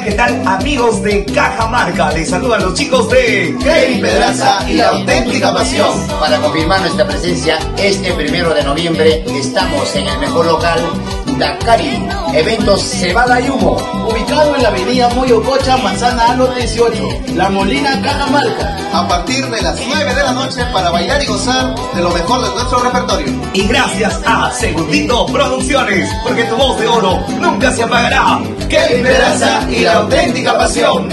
¿Qué tal, amigos de Cajamarca? Les saludan los chicos de Kevin Pedraza y La Auténtica Pasión. Para confirmar nuestra presencia, este 1 de noviembre estamos en el mejor local, Dakari, eventos Cebada y Humo, ubicado en la avenida Moyococha, Manzana Alo 18, La Molina, Cajamarca. A partir de las 9 de la noche para bailar y gozar de lo mejor de nuestro repertorio. Y gracias a Segundito Producciones, porque tu voz de oro nunca se apagará. Kevin Pedraza y La Auténtica Pasión.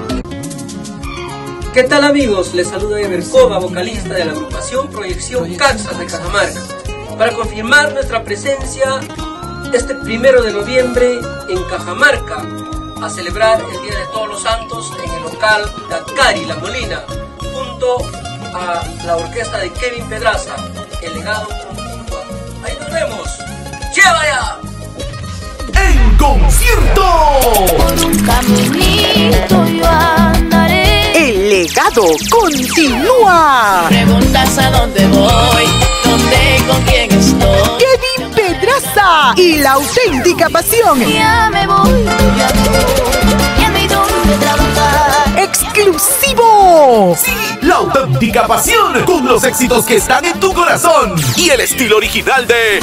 ¿Qué tal, amigos? Les saluda Ever Cova, vocalista de la agrupación Proyección Kansas de Cajamarca, para confirmar nuestra presencia este 1 de noviembre en Cajamarca, a celebrar el Día de Todos los Santos en el local Dakari, La Molina, junto a la orquesta de Kevin Pedraza. El legado continúa. Ahí nos vemos. ¡Lleva ya! ¡En concierto! Por un caminito yo andaré. El legado continúa. Preguntas a dónde voy, dónde, con quién estoy. Kevin Pedraza y La Auténtica Pasión. Ya me voy, ya me dónde trabajar. ¡Exclusivo! Sí, La Auténtica Pasión, con los éxitos que están en tu corazón y el estilo original de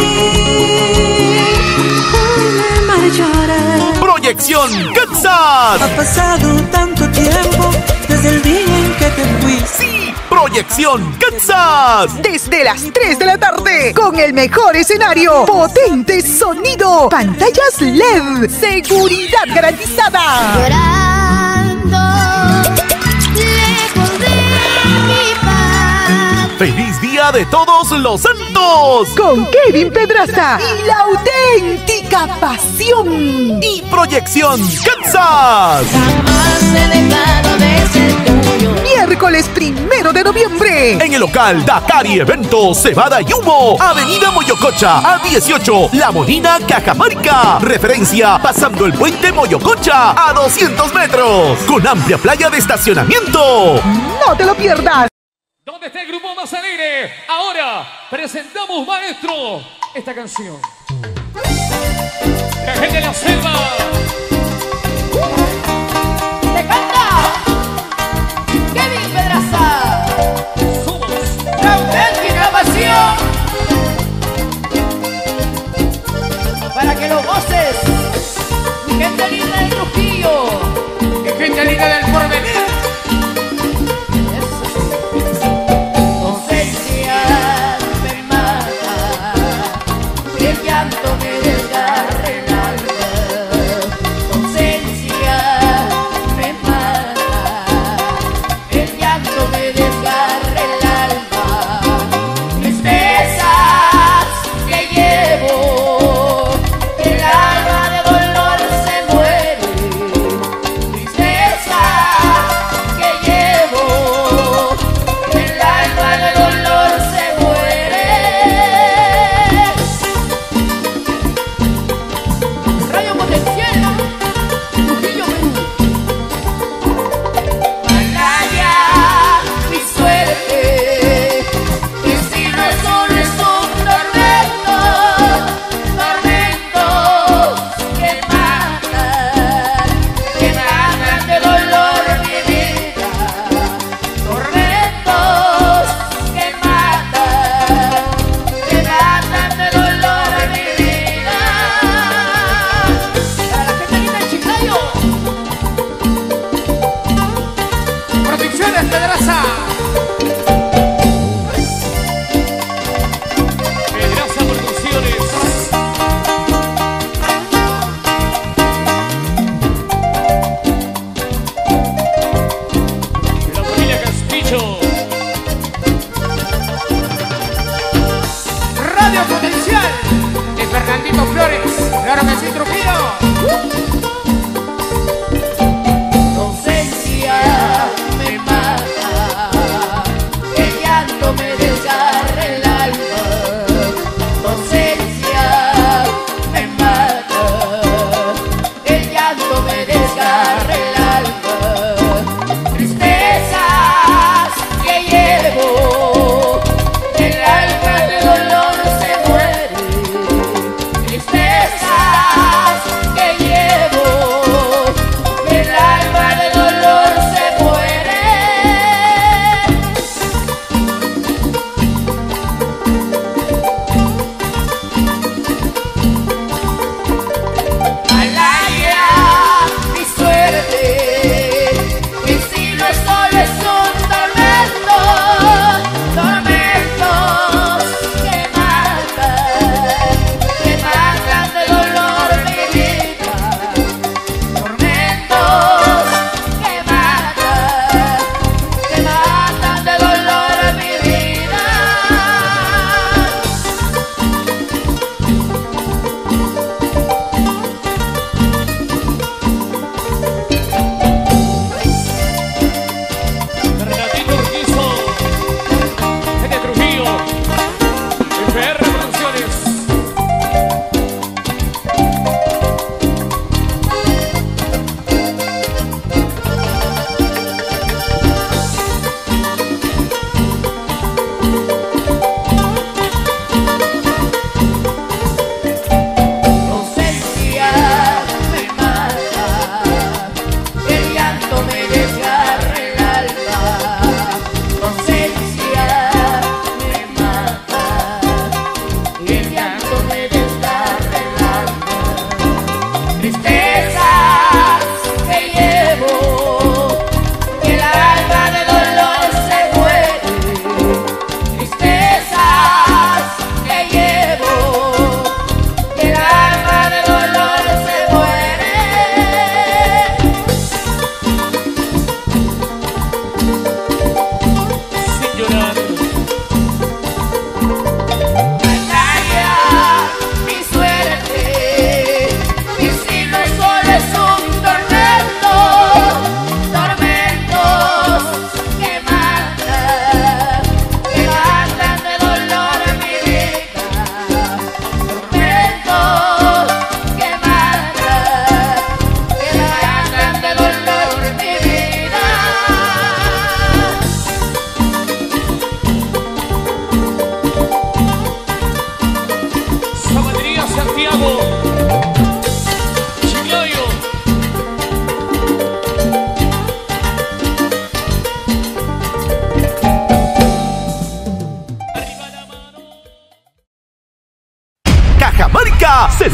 Proyección Kansas. Ha pasado tanto tiempo desde el día en que te fui. Sí, Proyección Kansas. Desde las 3 de la tarde, con el mejor escenario, potente sonido, pantallas LED, seguridad garantizada. Llorando, lejos de mi paz. ¡Feliz Día de Todos los Santos! Con Kevin Pedraza y La Auténtica Pasión. Y Proyección Kansas. Jamás he dejado de ser tuyo. Miércoles 1 de noviembre, en el local Dakari Eventos Cebada y Humo, Avenida Moyococha, a 18, La Molina, Cajamarca. Referencia, pasando el puente Moyococha, a 200 metros, con amplia playa de estacionamiento. ¡No te lo pierdas! ¿Dónde está el grupo más alegre? Ahora presentamos, maestro, esta canción. La gente de la selva. ¡Te canta! Kevin Pedraza. Somos La Auténtica Pasión. Para que lo goces. Mi gente linda del Trujillo. mi gente linda del porvenir.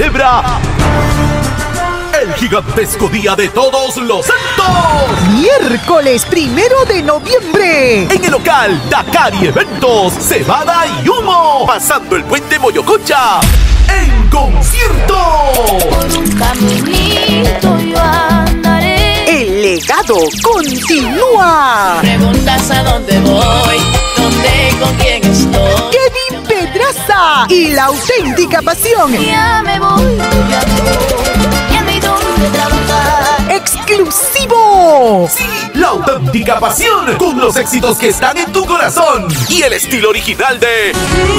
celebra el gigantesco Día de Todos los Santos. Miércoles 1 de noviembre. En el local Dakari Eventos, Cebada y Humo. Pasando el puente Moyococha. En concierto. Por un caminito yo andaré. El legado continúa. Preguntas a dónde voy, dónde, con quién estoy. Kevin Pedraza y la auténtica pasión. Ya me voy, ya no hay dónde trabajar. ¡Exclusivo! Sí, la auténtica pasión con los éxitos que están en tu corazón y el estilo original de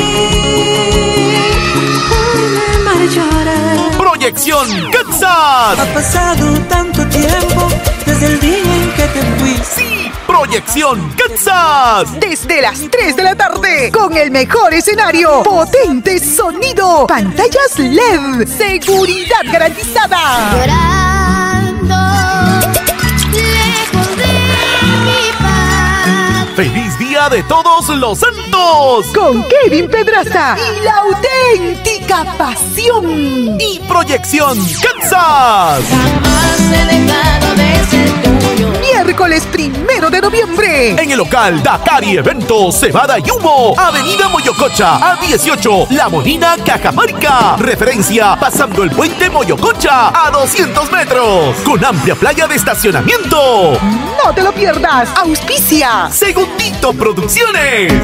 Proyección Kansas. Ha pasado tanto tiempo desde el día en que te fui. Sí, Proyección Kansas. Desde las 3 de la tarde, con el mejor escenario, potente sonido, pantallas LED, seguridad garantizada. Llorando, lejos de mi paz. ¡Feliz Día de Todos los Santos! Con Kevin Pedraza y la auténtica pasión. Y Proyección Kansas. Jamás he dejado de ser tuyo. Miércoles 1 de noviembre. En el local Dakari Eventos, Cebada y Humo. Avenida Moyococha, A18, La Molina, Cajamarca. Referencia, pasando el puente Moyococha, a 200 metros. Con amplia playa de estacionamiento. No te lo pierdas. Auspicia Segundito Producciones.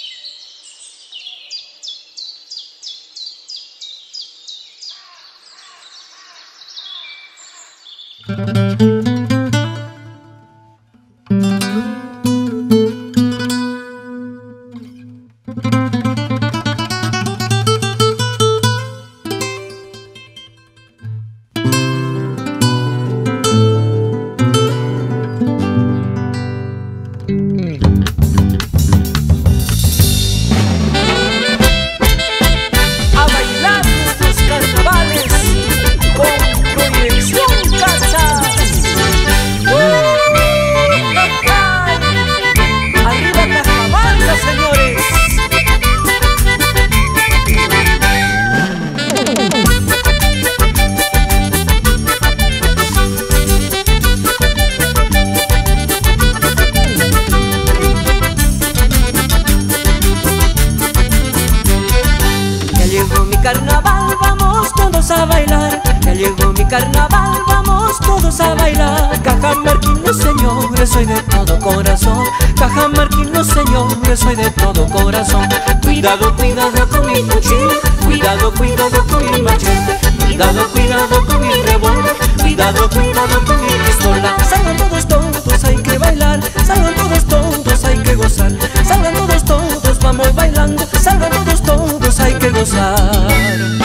Carnaval, vamos todos a bailar. Ya llegó mi carnaval, vamos todos a bailar. Cajamarquino, señores, soy de todo corazón. Cajamarquino, señores, soy de todo corazón. Cuidado, cuidado con mi cuchillo. Cuidado, cuidado con mi machete. Cuidado, cuidado con mi revólver. Cuidado, cuidado con mi pistola. Salgan todos, todos, hay que bailar. Salgan todos, todos, hay que gozar. Salgan todos, todos, vamos bailando. Salgan todos, todos, hay que gozar.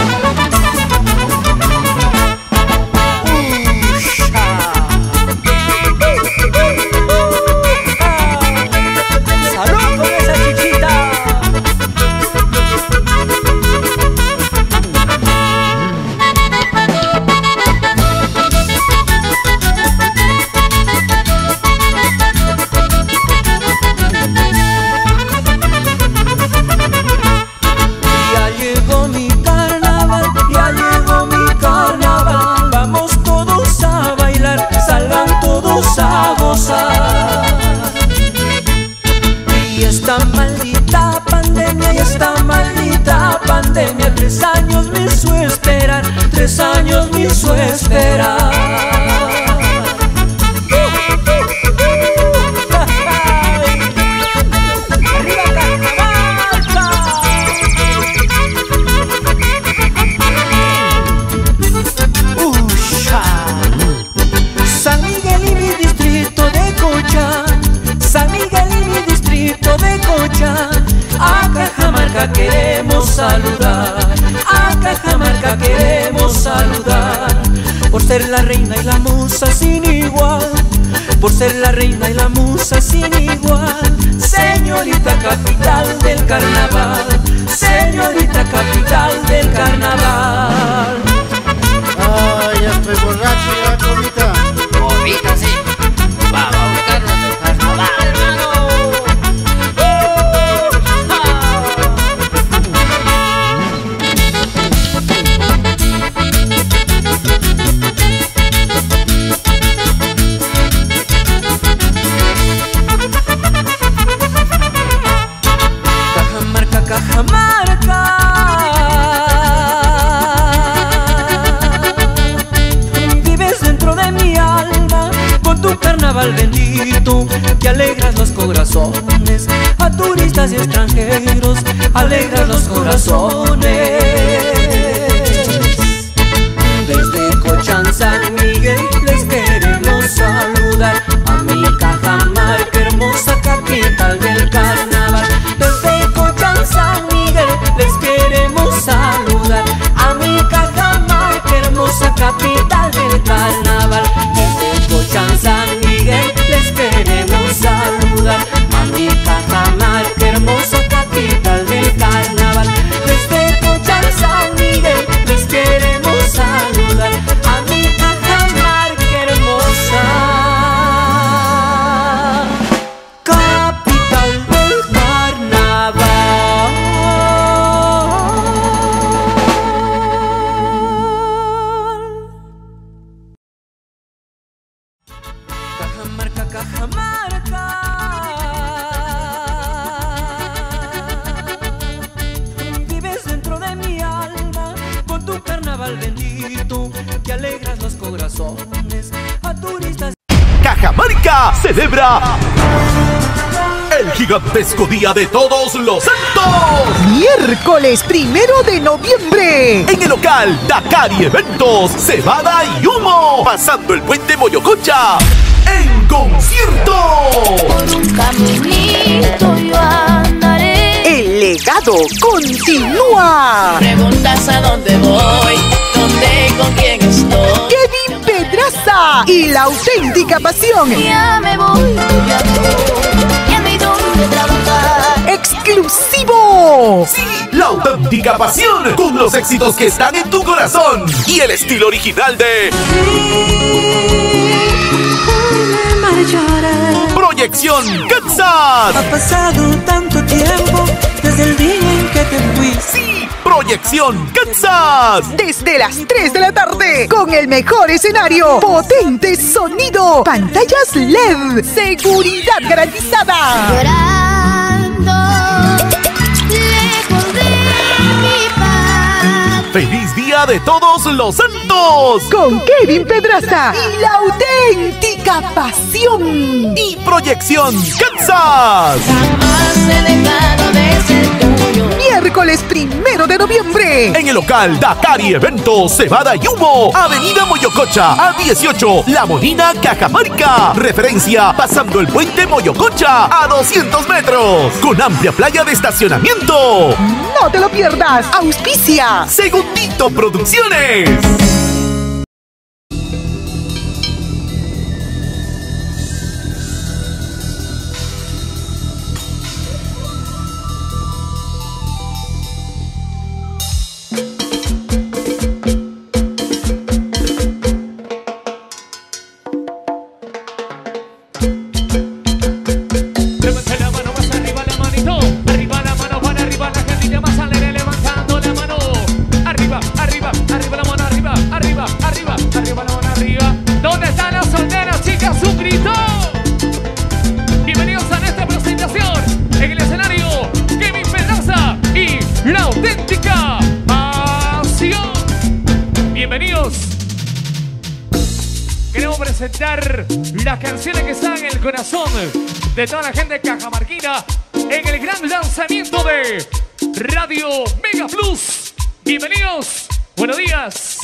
Y esta maldita pandemia, y esta maldita pandemia, 3 años me hizo esperar, 3 años me hizo esperar. San Miguel y mi distrito de Cocha, San Miguel y mi distrito de Cocha, a Cajamarca queremos saludar, a Cajamarca queremos saludar, por ser la reina y la musa sin igual, por ser la reina y la musa sin igual, señorita capital del carnaval, señorita capital del carnaval. Ay, ya estoy borracho ya, Comita. Comita, sí. Vamos a buscarnos el carnaval, hermano. tu carnaval bendito, que alegras los corazones, a turistas y extranjeros, alegras los corazones. Desde Cochán, San Miguel, les queremos saludar, a mi Cajamarca, hermosa capital del carnaval. Desde Cochán, San Miguel, les queremos saludar, a mi Cajamarca, hermosa capital del carnaval. Desde Cochán, San Miguel, les queremos saludar, a mi Cajamarca, hermosa capital del carnaval. Desde Cochán, San Miguel, les queremos saludar, a mi Cajamarca, hermosa capital del carnaval. Cajamarca, Cajamarca, vives dentro de mi alma con tu carnaval bendito, que alegras los corazones, a turistas. Cajamarca celebra el gigantesco Día de Todos los Santos. Miércoles 1 de noviembre. En el local Dakari Eventos, Cebada y Humo. Pasando el puente Moyococha. En concierto. Por un caminito yo andaré. El legado continúa. Preguntas a dónde voy, dónde, con quién estoy. Kevin Pedraza y la auténtica pasión. Ya me voy, ya no hay dónde trabajar. Exclusivo. Sí, la auténtica pasión con los éxitos que están en tu corazón y el estilo original de Proyección Kansas. Ha pasado tanto tiempo desde el día en que te fuiste. Sí, Proyección Kansas. Desde las 3 de la tarde, con el mejor escenario, potente sonido, pantallas LED, seguridad garantizada. Llorando, lejos de mi paz. ¡Feliz Día de Todos los Santos! Con Kevin Pedraza y la auténtica pasión. Y Proyección Kansas. Jamás he dejado de ser tuyo. Miércoles 1 de noviembre. En el local Dakari Eventos, Cebada y Humo. Avenida Moyococha, A18, La Molina, Cajamarca. Referencia, pasando el puente Moyococha, a 200 metros. Con amplia playa de estacionamiento. No te lo pierdas. Auspicia Segundito Producciones. Las canciones que están en el corazón de toda la gente cajamarquina en el gran lanzamiento de Radio Mega Plus. Bienvenidos, buenos días.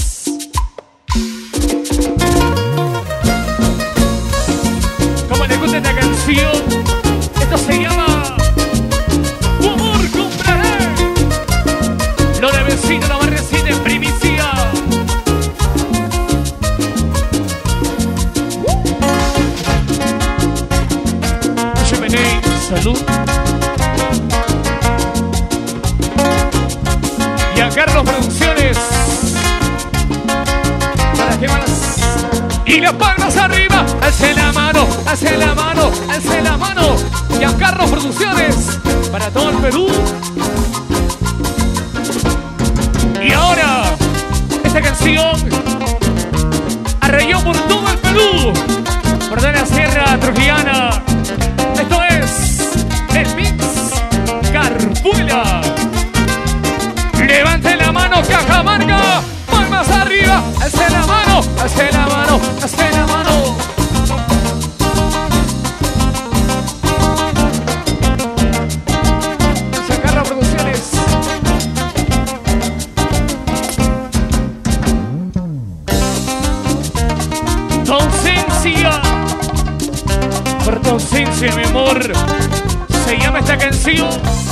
¿Cómo les gusta esta canción? Esto se llama Tu amor compraré. Lo de vecino, la barrecita en primicia. Salud. Y a Carlos Producciones. ¿Para qué más? Y las palmas arriba. Alce la mano, alce la mano, alce la mano. Y a Carlos Producciones. Para todo el Perú. Y ahora, esta canción arrayó por todo el Perú. Por toda la sierra trujillana. Esto es el Mix Carpuela. Levante la mano, Cajamarca. Palmas arriba. Alce la mano, alce la mano, alce la mano. primicia. Por tu ausencia, mi amor, se llama esta canción.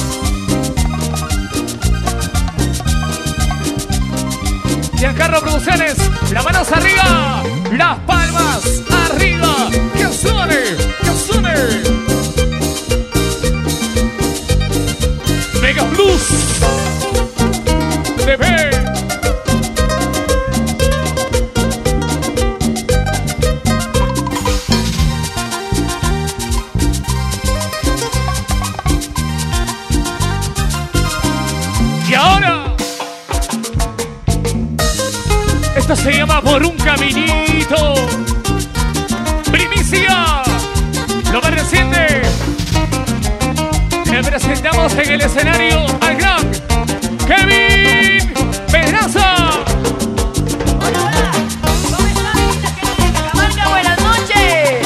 Giancarlo Producciones, las manos arriba, las palmas arriba. ¡Que suene! ¡Que suene! Mega Plus TV. Y ahora, esto se llama Por un Caminito. Primicia, lo más reciente. Le presentamos en el escenario al gran Kevin Pedraza. Hola, hola. ¿Cómo está mi linda gente de Cajamarca? Buenas noches.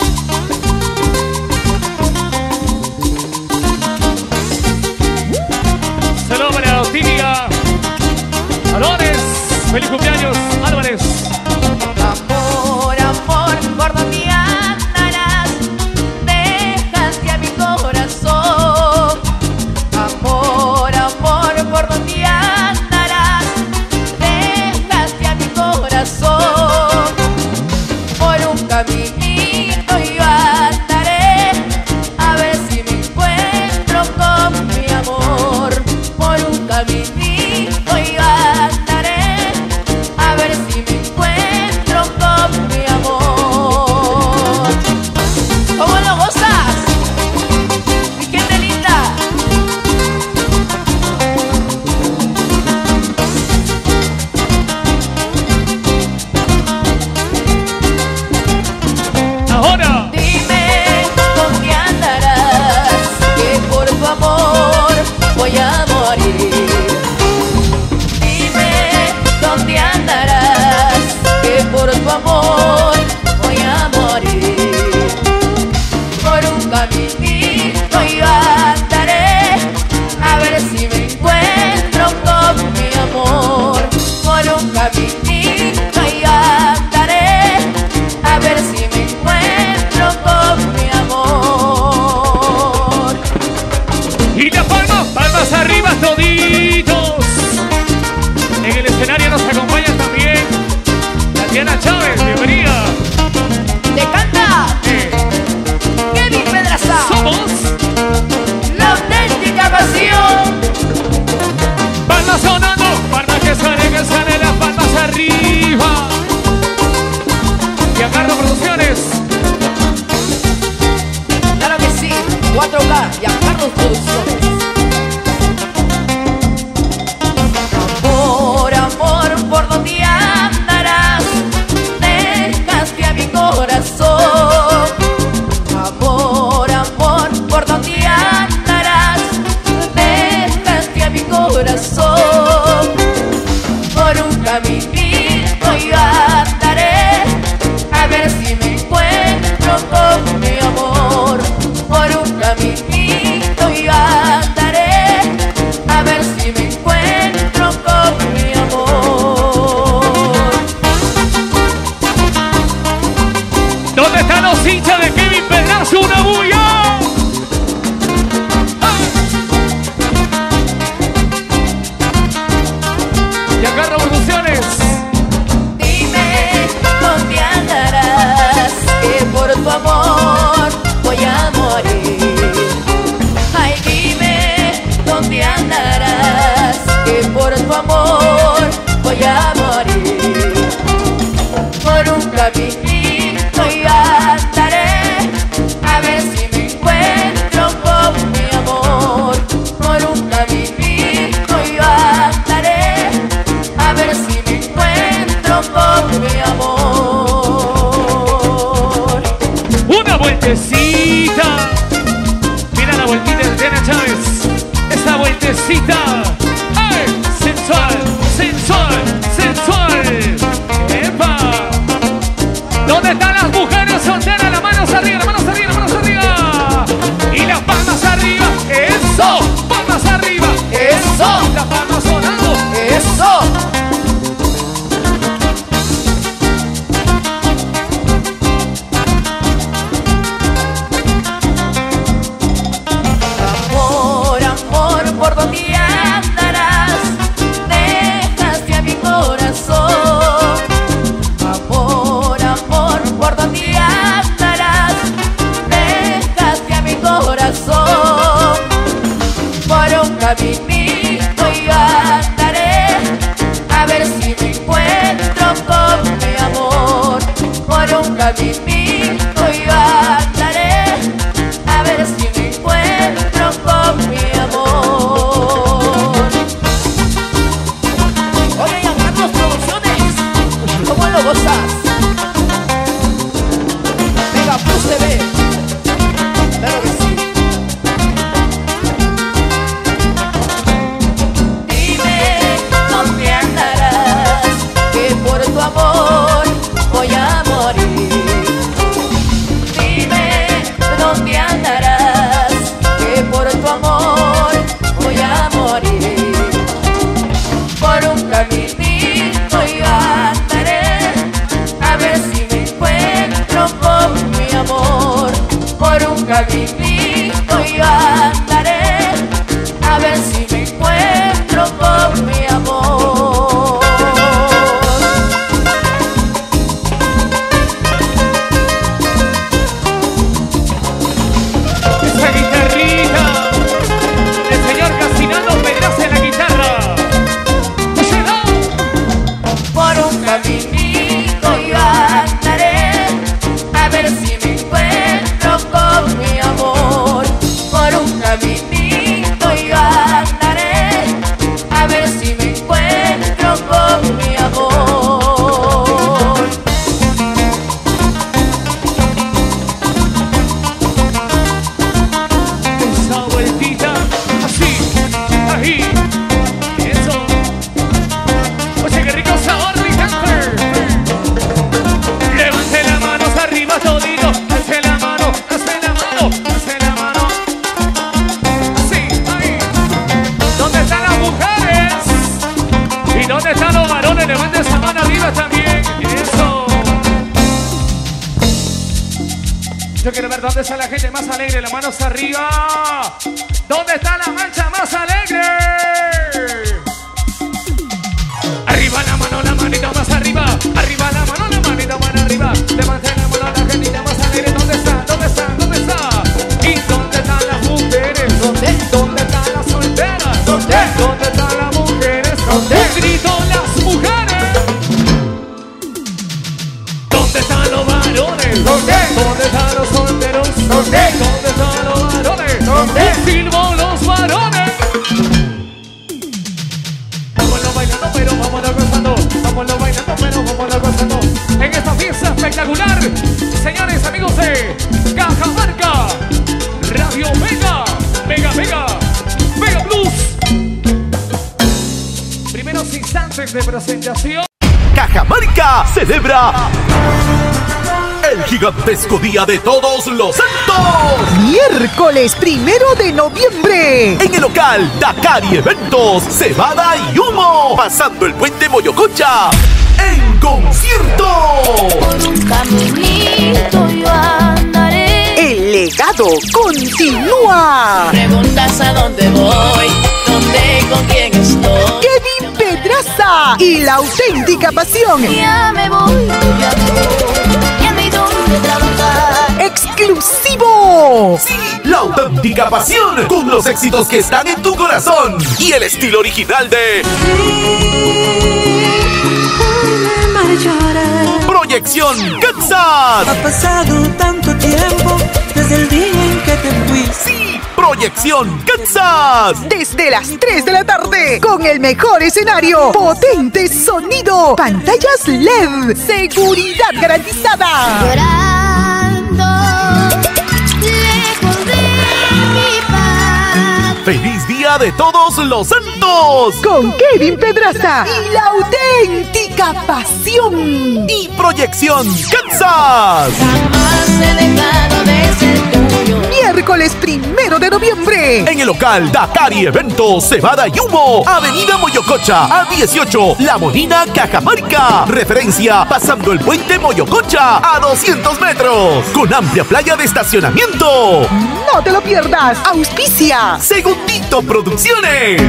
Saludos para Otilia Álvarez. Feliz cumpleaños, Álvarez. Amor, amor, por donde andarás, dejaste a mi corazón. Amor, amor, por donde andarás, dejaste a mi corazón. Por un caminito yo andaré, a ver si me encuentro con mi amor. Por un caminito yo andaré, a ver si me encuentro con mi amor. ¿Cómo lo gozas? Mi gente linda. Ahora, Dime dónde andarás, que por tu amor voy a morir. Dime dónde andarás, que por tu amor voy a morir. Por un caminito yo andaré, a ver si me encuentro con mi amor. Por un caminito yo andaré, a ver si me encuentro con mi amor. y las palmas, palmas arriba toditos. En el escenario nos acompaña también Tatiana Chávez, bienvenida. ¡Te canta! Kevin Pedraza. Somos La auténtica pasión. palmas sonando, palmas que salen las palmas arriba. Giancarlo Producciones. Claro que sí, 4K, Giancarlo Producciones. Amor, amor, por donde andarás, dejaste a mi corazón. Amor, amor, por donde andarás, dejaste a mi corazón. Por un caminito yo andaré, a ver si me encuentro con mi amor. Por un caminito yo andaré, a ver si me encuentro con mi amor. ¿Dónde están los hinchas de Kevin Pedraza? ¡Una bulla! Giancarlo Producciones. Dime dónde andarás, que por tu amor voy a morir. Ay, dime dónde andarás, que por tu amor voy a morir. Por un caminito yo andaré, a ver si me encuentro con mi amor. Por un caminito yo andaré, a ver si me encuentro con mi amor. Una vueltecita. Mira la vueltita de Tatiana Chávez. Esa vueltecita. ¡Ay! Sensual, sensual, sensual. ¡Epa! ¿Dónde están las mujeres solteras? Las manos arriba, las manos arriba, las manos arriba. Y las palmas arriba. ¡Eso! ¡Palmas arriba! ¡Eso! Las palmas sonando. ¡Eso! caminito yo andaré, a ver si me encuentro con mi amor. Esa guitarrita, el señor Casinano Pedraza en la guitarra. Por un caminito yo andaré, a ver si me encuentro con mi amor. Por un caminito yo andaré, a ver si me encuentro con mi amor. Esa vueltita, así, ahí, eso. Oye, qué rico sabor, mi gente. Levante las manos arriba todito, alce la mano, alce la mano, alce la mano. Así, ahí. ¿Dónde están las mujeres? ¿Y dónde están los varones? Levanten esa mano arriba también. Eso. Yo quiero ver dónde está la gente más alegre, las manos arriba. ¿Dónde está la mancha más alegre? Arriba la mano, la manita más arriba. Arriba la mano, la manita más arriba. Levanten la mano, la gente más alegre. ¿Dónde está? ¿Dónde está? ¿Dónde está? ¿Y dónde están las mujeres? ¿Dónde? ¿Dónde están las solteras? ¿Dónde? ¿Dónde están las mujeres? ¿Dónde? Un grito las mujeres. ¿Dónde están los varones? ¿Dónde? ¿Dónde están los solteros? ¿Dónde? ¿Dónde están los varones? ¿Dónde? Silbo los varones. Vámonos bailando, pero vámonos gozando. Vámonos bailando, pero vámonos gozando. En esta fiesta espectacular, señores, amigos de Cajamarca, Radio Mega, Mega Plus. Primeros instantes de presentación. Cajamarca celebra el gigantesco Día de Todos los Santos. Miércoles 1 de noviembre. En el local Dakari Eventos, Cebada y Humo. Pasando el puente Moyococha. En concierto. Por un caminito yo andaré. El legado continúa. Preguntas a dónde voy, dónde, con quién estoy. Kevin Pedraza y la auténtica pasión. Ya me voy, ya no hay dónde trabajar. Exclusivo. Sí, la auténtica pasión con los éxitos que están en tu corazón y el estilo original de Proyección Kansas. Ha pasado tanto tiempo desde el día en que te fui. Sí, Proyección Kansas. Desde las 3 de la tarde, con el mejor escenario, potente sonido, pantallas LED, seguridad garantizada. Llorando, lejos de mi paz. ¡Feliz Día de Todos los Santos! Con Kevin Pedraza y la auténtica pasión. Y Proyección Kansas. Jamás he dejado de ser tuyo. Miércoles 1 de noviembre. En el local Dakari Eventos, Cebada y Humo. Avenida Moyococha, A18, La Molina, Cajamarca. Referencia, pasando el puente Moyococha, a 200 metros. Con amplia playa de estacionamiento. No te lo pierdas. Auspicia Segundito Producciones.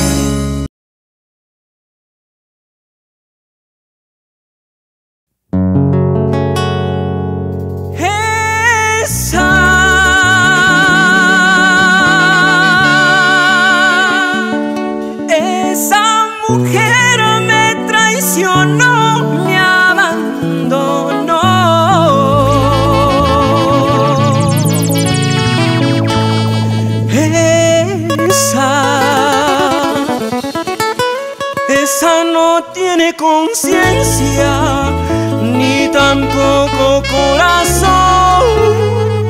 Esa mujer me traicionó, me abandonó. Esa no tiene conciencia ni tampoco corazón.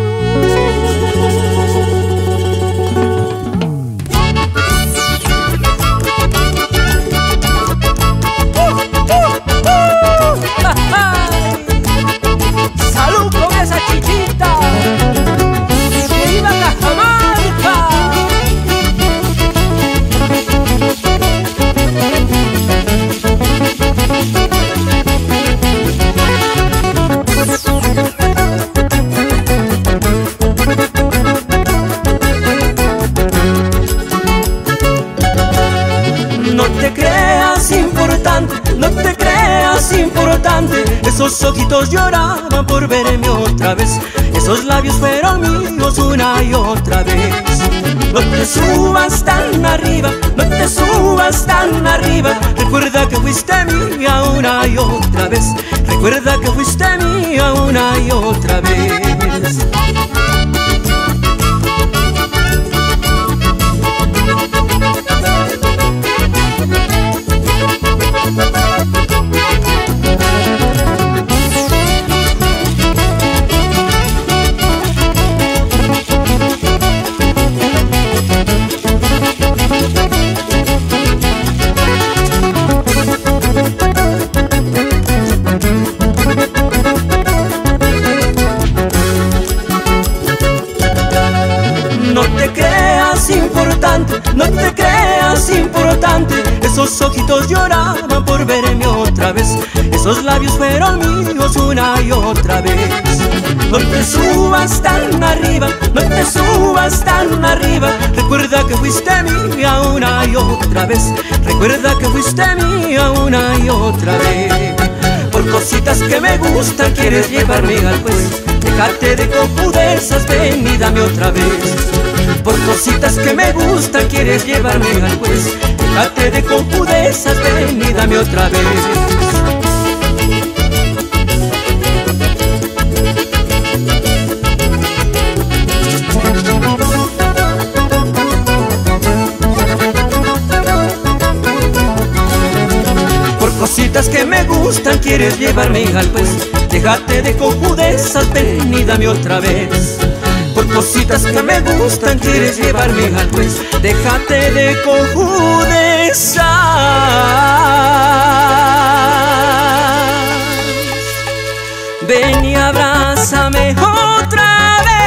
¡Salud con esa chichita! ¡Viva Cajamarca! Esos ojitos lloraban por verme otra vez. Esos labios fueron míos una y otra vez. No te subas tan arriba, no te subas tan arriba. Recuerda que fuiste mía una y otra vez. Recuerda que fuiste mía una y otra vez. No te creas importante, esos ojitos lloraban por verme otra vez. Esos labios fueron míos una y otra vez. No te subas tan arriba, no te subas tan arriba. Recuerda que fuiste mía una y otra vez. Recuerda que fuiste mía una y otra vez. Por cositas que me gustan quieres llevarme al juez. Déjate de cojudezas, ven y dame otra vez. Por cositas que me gustan quieres llevarme al juez. Déjate de cojudezas, ven y dame otra vez. Por cositas que me gustan quieres llevarme al juez. Déjate de cojudezas, ven y dame otra vez. Por cositas que me gustan quieres llevarme al juez. Déjate de cojudezas, ven y abrázame otra vez.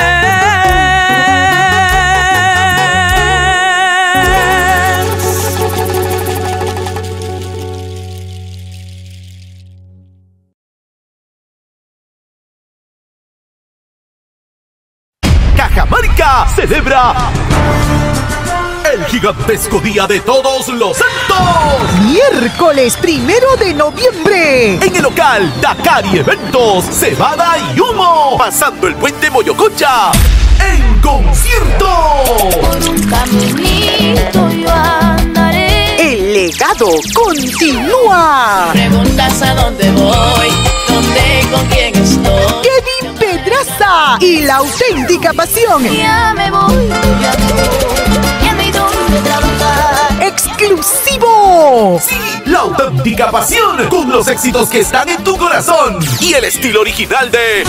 Cajamarca celebra el gigantesco Día de Todos los Santos. Miércoles 1 de noviembre. En el local Dakari Eventos, Cebada y Humo. Pasando el puente Moyococha. En concierto. Por un caminito yo andaré. El legado continúa. Preguntas a dónde voy, dónde, con quién estoy. Kevin Pedraza y la auténtica pasión. Ya me voy, ya no hay dónde trabajar. Exclusivo. Sí, la auténtica pasión con los éxitos que están en tu corazón y el estilo original de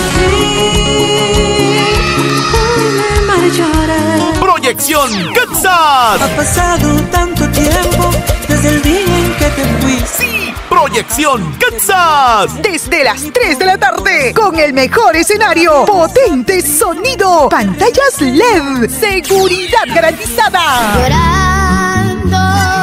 Proyección Kansas. Ha pasado tanto tiempo desde el día en que te fui. Sí, Proyección Kansas. Desde las 3 de la tarde, con el mejor escenario, potente sonido, pantallas LED, seguridad garantizada. Llorando,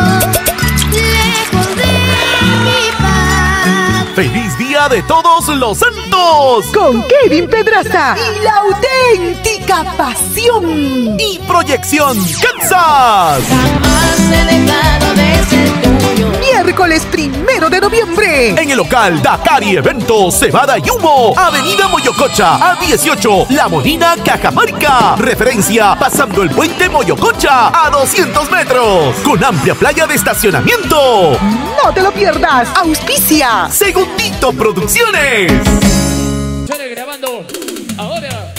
lejos de mi paz. ¡Feliz Día de Todos los Santos! Con Kevin Pedraza y la auténtica pasión. Y Proyección Kansas. Jamás he dejado de ser tuyo. Miércoles 1 de noviembre. En el local Dakari Eventos, Cebada y Humo. Avenida Moyococha, A18, La Molina, Cajamarca. Referencia, pasando el puente Moyococha, a 200 metros. Con amplia playa de estacionamiento. No te lo pierdas. Auspicia Segundito Producciones. Sale grabando ahora.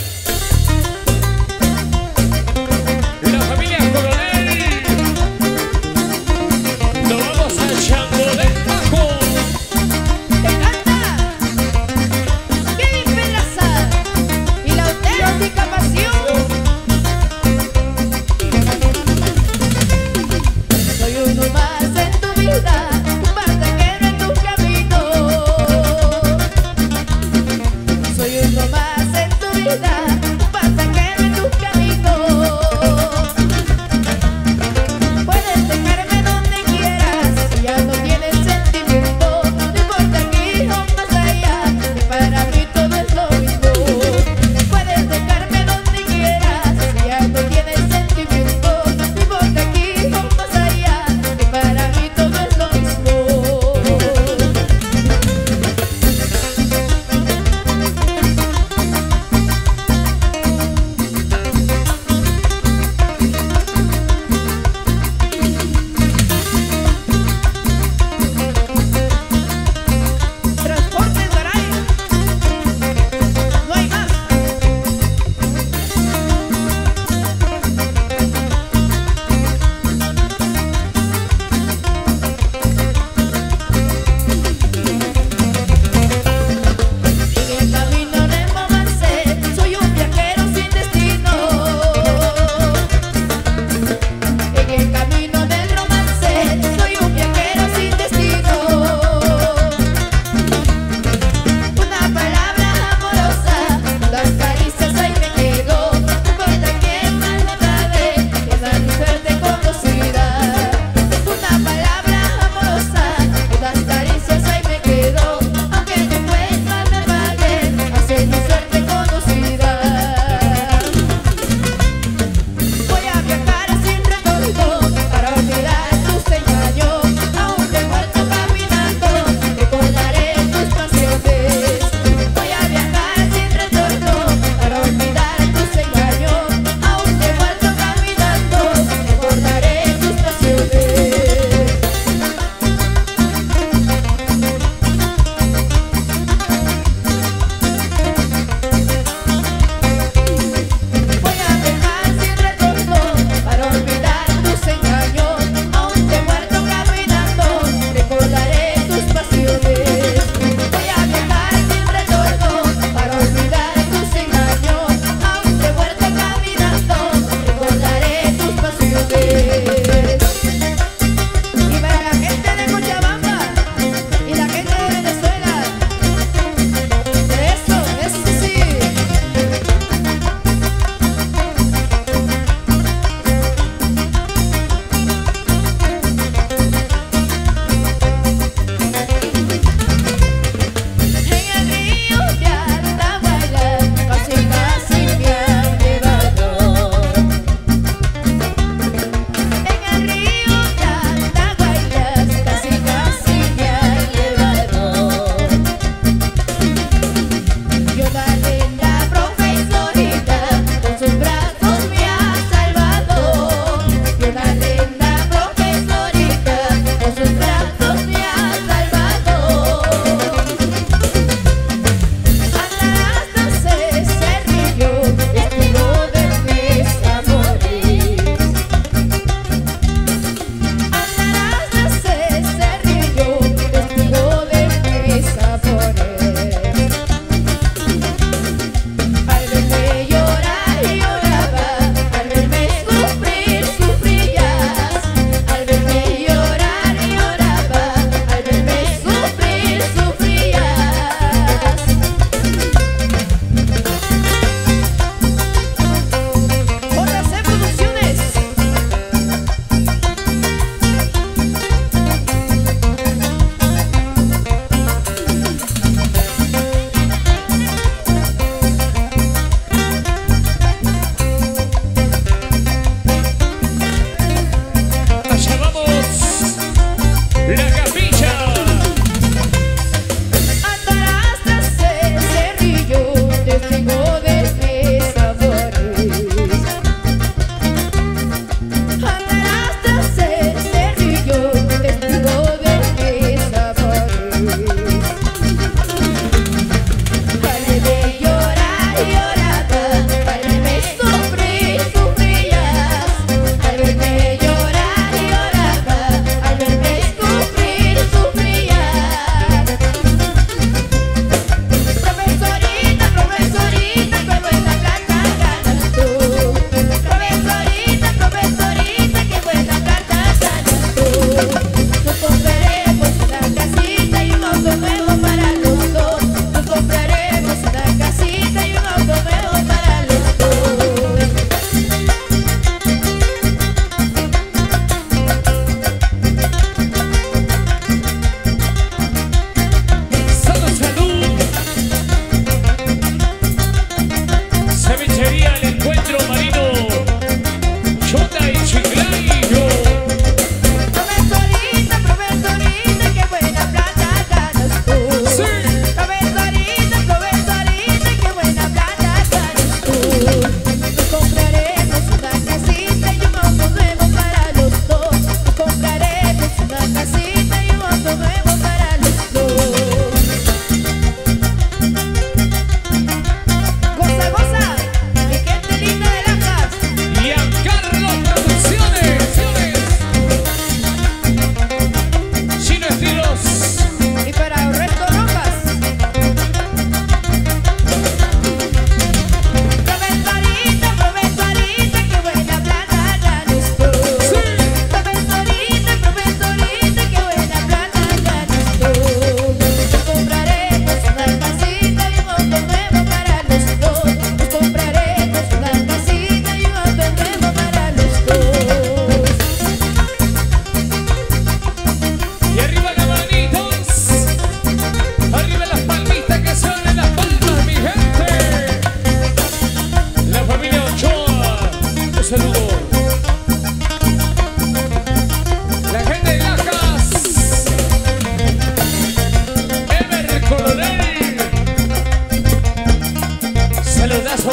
La familia Coronel. Nos vamos al Chango del Bajo. Te canta Kevin Pedraza y la auténtica pasión. Soy uno más en tu vida, un pasajero en tu camino. Soy uno más en tu vida.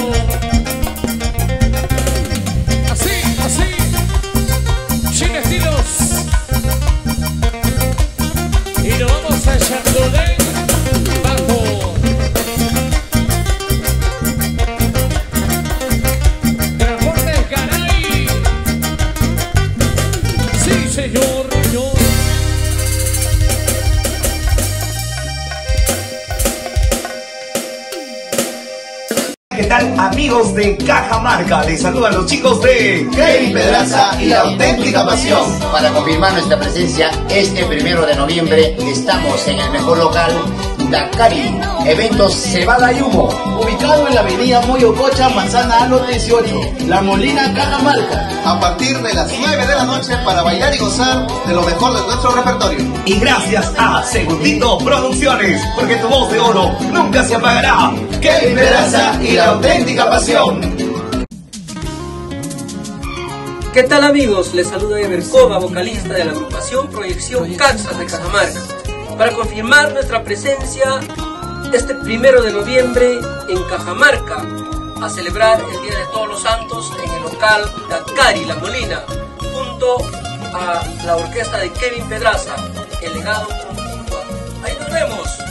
Así. Sin estilos. Y nos vamos a echando de bajo. Transportes Garay. Sí, señor. ¿Qué tal, amigos de Cajamarca? Les saludan los chicos de Kevin Pedraza y la auténtica pasión. Para confirmar nuestra presencia este 1 de noviembre estamos en el mejor local, Dakari, eventos Cebada y Humo. Ubicado en la avenida Moyococha, Manzana Alo 18, La Molina, Cajamarca. A partir de las 9 de la noche para bailar y gozar de lo mejor de nuestro repertorio. Y gracias a Segundito Producciones, porque tu voz de oro nunca se apagará. Kevin Pedraza y la auténtica pasión. ¿Qué tal, amigos? Les saluda Ever Cova, vocalista de la agrupación Proyección Kansas de Cajamarca, para confirmar nuestra presencia este 1 de noviembre en Cajamarca, a celebrar el Día de Todos los Santos en el local Dakari, La Molina, junto a la orquesta de Kevin Pedraza, El Legado Continúa. Ahí nos vemos.